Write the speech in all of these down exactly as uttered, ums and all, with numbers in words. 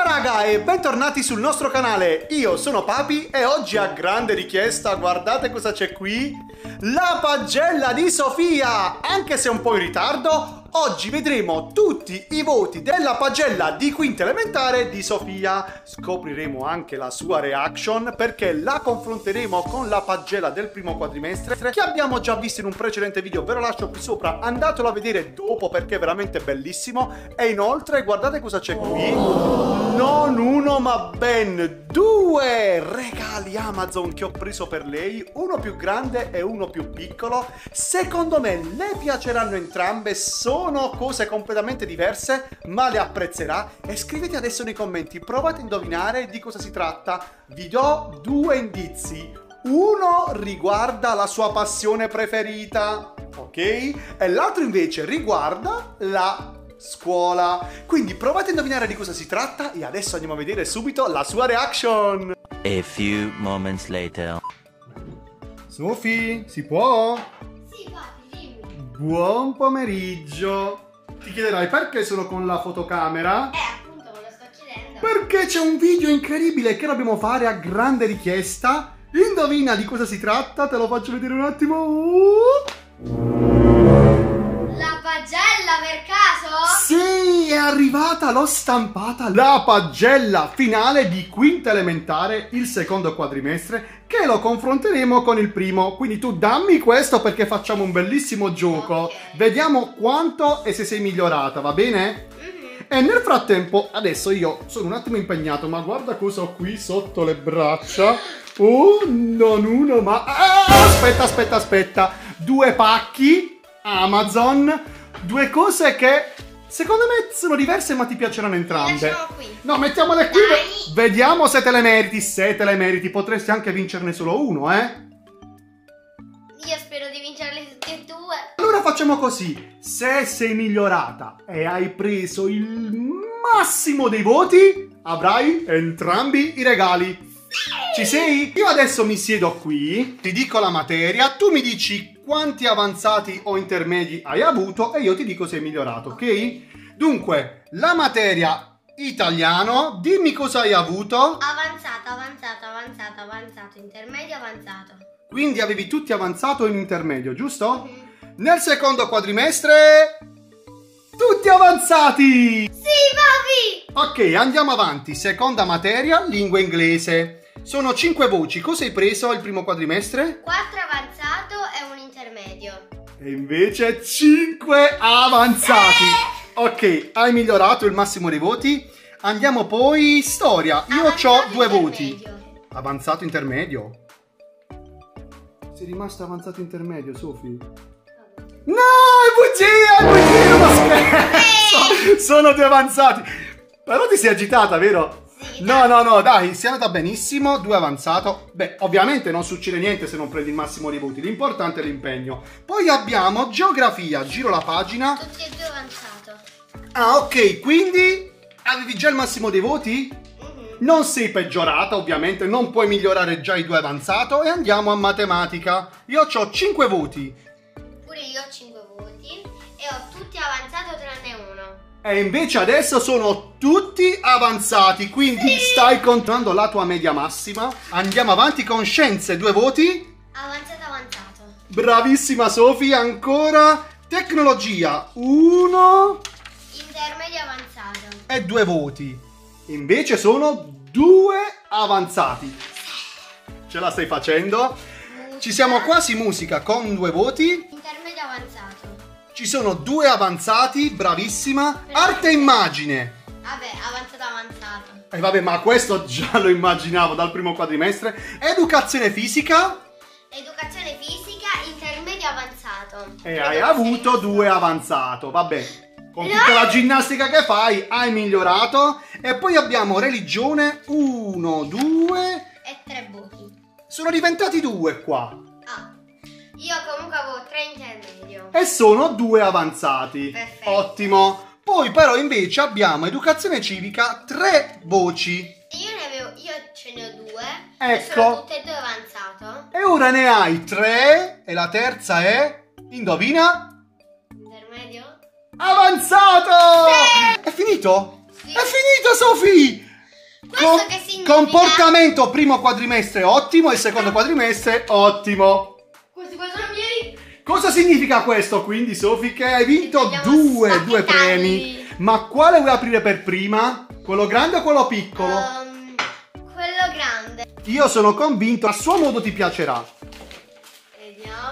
raga e bentornati sul nostro canale, io sono Papi e oggi a grande richiesta, guardate cosa c'è qui, la pagella di Sofia! Anche se un po' in ritardo, oggi vedremo tutti i voti della pagella di quinta elementare di Sofia. Scopriremo anche la sua reaction perché la confronteremo con la pagella del primo quadrimestre che abbiamo già visto in un precedente video, ve lo lascio qui sopra, andatelo a vedere dopo perché è veramente bellissimo. E inoltre guardate cosa c'è qui, non uno ma ben due regali Amazon che ho preso per lei, uno più grande e uno più piccolo. Secondo me le piaceranno entrambe, sono cose completamente diverse ma le apprezzerà. E scrivete adesso nei commenti, provate a indovinare di cosa si tratta. Vi do due indizi, uno riguarda la sua passione preferita, ok? E l'altro invece riguarda la scuola. Quindi provate a indovinare di cosa si tratta e adesso andiamo a vedere subito la sua reaction. A few moments later. Sofì, si può? Sì, papi, dimmi. Buon pomeriggio. Ti chiederai perché sono con la fotocamera? Eh, appunto, me lo sto chiedendo. Perché c'è un video incredibile che dobbiamo fare a grande richiesta. Indovina di cosa si tratta, te lo faccio vedere un attimo. La pagella per caso? Sì, è arrivata, l'ho stampata, la pagella finale di quinta elementare, il secondo quadrimestre, che lo confronteremo con il primo. Quindi tu dammi questo perché facciamo un bellissimo gioco. Okay. Vediamo quanto e se sei migliorata, va bene? Mm-hmm. E nel frattempo, adesso io sono un attimo impegnato, ma guarda cosa ho qui sotto le braccia. Oh, non uno, ma... Ah, aspetta, aspetta, aspetta. Due pacchi Amazon, due cose che secondo me sono diverse ma ti piaceranno entrambe. Le lasciamo qui. No, mettiamole qui. Dai. Vediamo se te le meriti. Se te le meriti, potresti anche vincerne solo uno, eh? Io spero di vincerle tutte e due. Allora facciamo così. Se sei migliorata e hai preso il massimo dei voti, avrai entrambi i regali. Ci sei? Io adesso mi siedo qui, ti dico la materia, tu mi dici quanti avanzati o intermedi hai avuto e io ti dico se hai migliorato, ok? Dunque, la materia italiano, dimmi cosa hai avuto. Avanzato, avanzato, avanzato, avanzato, intermedio, avanzato. Quindi avevi tutti avanzato in intermedio, giusto? Mm-hmm. Nel secondo quadrimestre, tutti avanzati! Sì, papi! Ok, andiamo avanti. Seconda materia, lingua inglese. Sono cinque voci. Cosa hai preso il primo quadrimestre? quattro avanzato e un intermedio. E invece cinque avanzati. Ok, hai migliorato il massimo dei voti. Andiamo poi storia. Io ho due voti. Intermedio. Avanzato intermedio. Sei rimasto avanzato intermedio, Sofì? No, è bugia, è bugia, ma scherzo. Sono due avanzati. Però ti sei agitata, vero? Sì, No, no, no, dai, si è andata benissimo, due avanzato. Beh, ovviamente non succede niente se non prendi il massimo dei voti, l'importante è l'impegno. Poi abbiamo geografia, giro la pagina. tutti e due avanzato. Ah, ok, quindi avevi già il massimo dei voti? Mm-hmm. Non sei peggiorata, ovviamente, non puoi migliorare già i due avanzato. E andiamo a matematica. Io ho cinque voti. Pure io ho cinque voti e ho tutti avanzato tranne uno. E invece adesso sono tutti avanzati, quindi Sì. stai controllando la tua media massima. Andiamo avanti con scienze, due voti. Avanzato, avanzato. Bravissima Sofia, ancora. Tecnologia, uno Intermedio, avanzato. e due voti. Invece sono due avanzati. Ce la stai facendo? Ci siamo quasi, musica con due voti. Intermedio, avanzato. Ci sono due avanzati, bravissima. Arte e immagine. Vabbè, avanzato, avanzato. E eh, vabbè, ma questo già lo immaginavo dal primo quadrimestre. Educazione fisica. Educazione fisica, intermedio, avanzato. E Credo hai che avuto sia due avanzato. Vabbè, con tutta la ginnastica che fai hai migliorato. E poi abbiamo religione, uno, due. E tre voti. Sono diventati due qua. Ah, io comunque avevo tre intermedio. E sono due avanzati. Perfetto. Ottimo. Poi però invece abbiamo educazione civica, tre voci. E io ne avevo, io ce ne ho due. Ecco. E sono tutte e due avanzato. E ora ne hai tre. E la terza è... Indovina? Intermedio? Avanzato! Sì! È finito? Sì. È finito, Sofì! Questo che significa? Comportamento primo quadrimestre ottimo e secondo quadrimestre ottimo. Questi qua sono miei. Cosa significa questo quindi, Sofi? Che hai vinto Che due, abbiamo due stati premi. Ma quale vuoi aprire per prima? Quello grande o quello piccolo? Um, quello grande. Io sono convinto, a suo modo ti piacerà. Vediamo.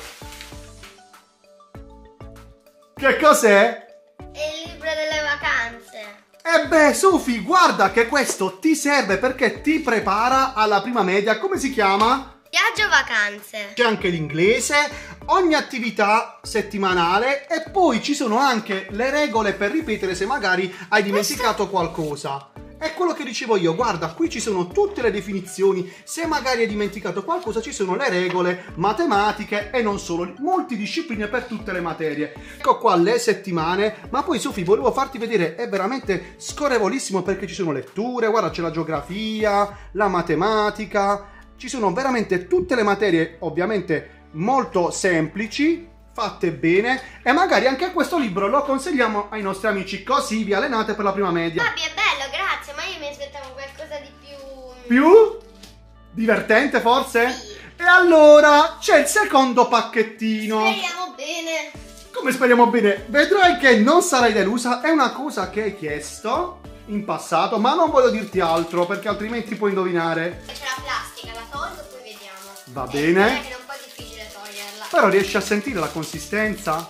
Che cos'è? È il libro delle vacanze. E beh, Sofi, guarda che questo ti serve perché ti prepara alla prima media. Come si chiama? Viaggio vacanze. C'è anche l'inglese, ogni attività settimanale e poi ci sono anche le regole per ripetere se magari hai dimenticato qualcosa. È quello che dicevo io, guarda, qui ci sono tutte le definizioni, se magari hai dimenticato qualcosa ci sono le regole matematiche e non solo, multidiscipline per tutte le materie. Ecco qua le settimane, ma poi Sofi volevo farti vedere, è veramente scorrevolissimo perché ci sono letture, guarda c'è la geografia, la matematica, ci sono veramente tutte le materie ovviamente molto semplici, fatte bene e magari anche questo libro lo consigliamo ai nostri amici così vi allenate per la prima media. Papi, è bello, grazie, ma io mi aspettavo qualcosa di più... Più? Divertente forse? Sì. E allora c'è il secondo pacchettino. Speriamo bene. Come speriamo bene? Vedrai che non sarai delusa, è una cosa che hai chiesto in passato, ma non voglio dirti altro perché altrimenti puoi indovinare. C'è la plastica, la tolgo e poi vediamo. Va Eh, bene. direi che è un po' difficile toglierla. Però riesci a sentire la consistenza?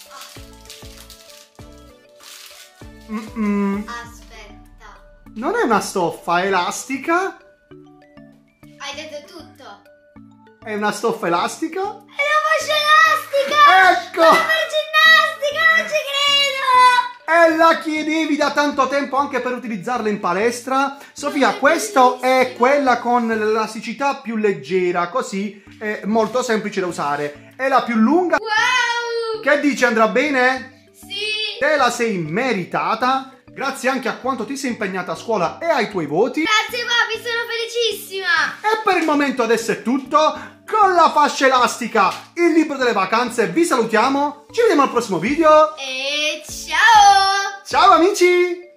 Mm-mm. Aspetta. Non è una stoffa elastica? Hai detto tutto. È una stoffa elastica? È la voce elastica! Ecco! Ma per ginnastica, non ci credo! E la chiedevi da tanto tempo anche per utilizzarla in palestra? Sofia, questa è quella con l'elasticità più leggera, così è molto semplice da usare. È la più lunga. Wow! Che dici, andrà bene? Sì! Te la sei meritata, grazie anche a quanto ti sei impegnata a scuola e ai tuoi voti. Grazie papi, sono felicissima! E per il momento adesso è tutto. Con la fascia elastica, il libro delle vacanze, vi salutiamo. Ci vediamo al prossimo video. E ciao! Ciao amici!